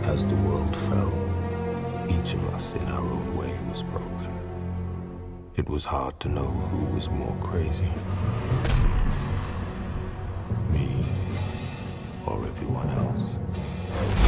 As the world fell, each of us in our own way was broken. It was hard to know who was more crazy. Me or everyone else.